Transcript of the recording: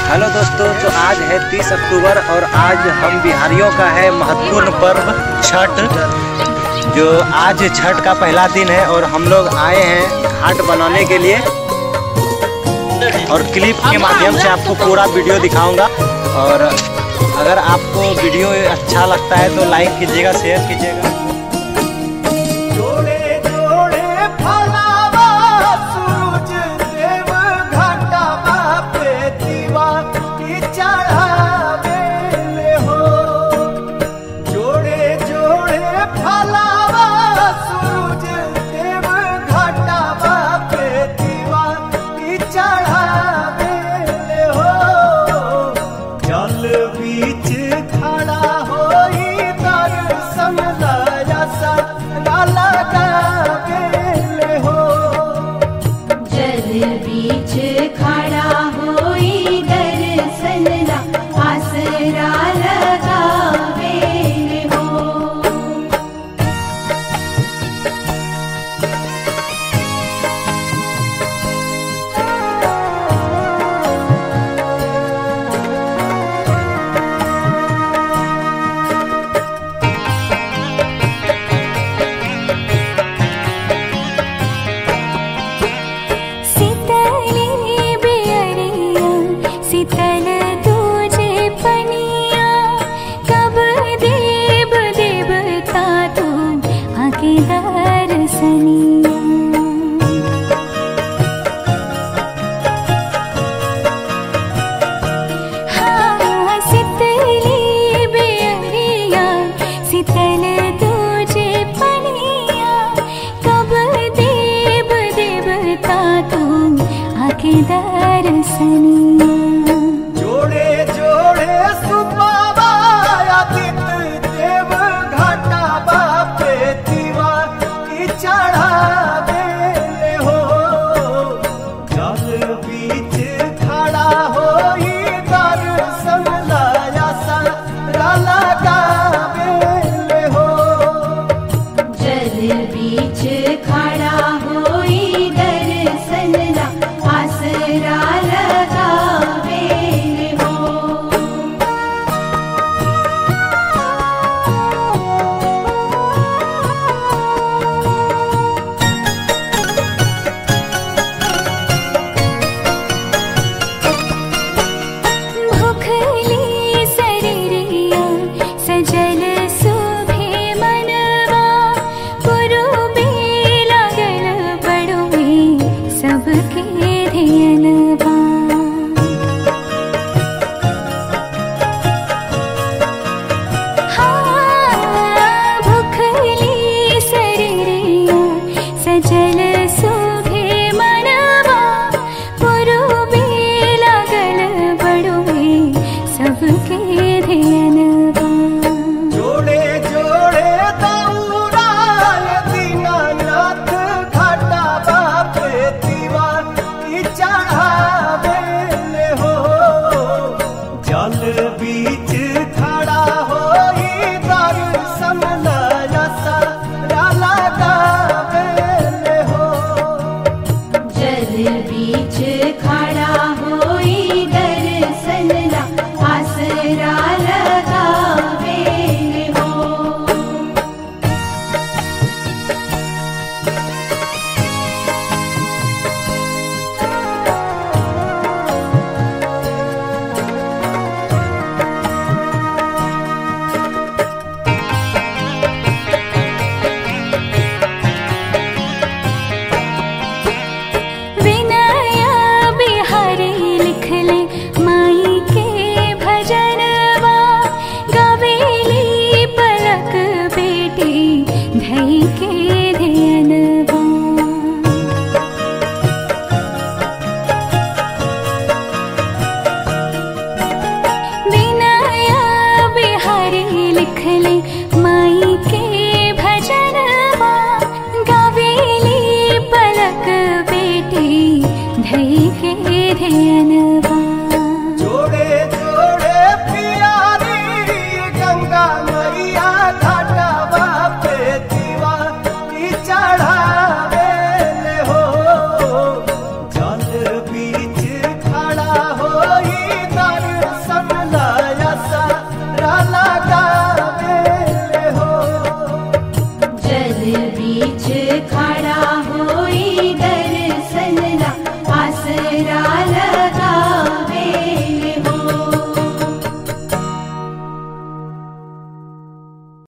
Hello दोस्तों, तो आज है 30 अक्टूबर और आज हम बिहारियों का है महत्वपूर्ण पर्व छठ। जो आज छठ का पहला दिन है और हम लोग आए हैं घाट बनाने के लिए और क्लिप के माध्यम से आपको पूरा वीडियो दिखाऊंगा। और अगर आपको वीडियो अच्छा लगता है तो लाइक कीजिएगा, शेयर कीजिएगा। बीच खड़ा होई दर्शन ला आसरा लगावे हो। शीतल तुझे पनिया कब देव देवता तू आके दर्शनिया। हाँ शीतली बेअरिया शीतल तुझे पनिया कब देव देवता तू आके दर्शनिया। बीच खड़ा होई दर्शन ला आसरा लगावे हो। भूखली शरीरिया सजल सुभे मनवा पुरुबे लागल बड़ुए सबके धियनवा। हाँ भूखली शरीरिया सजल सुभे मनवा पुरुबे लागल बड़ुए सबके धियनवा। बीच खड़ा होई दर्शन ला आसरा लगावे हो। जल बीच खड़ा होई दर्शन ला आसरा लगावे हो। बीच खड़ा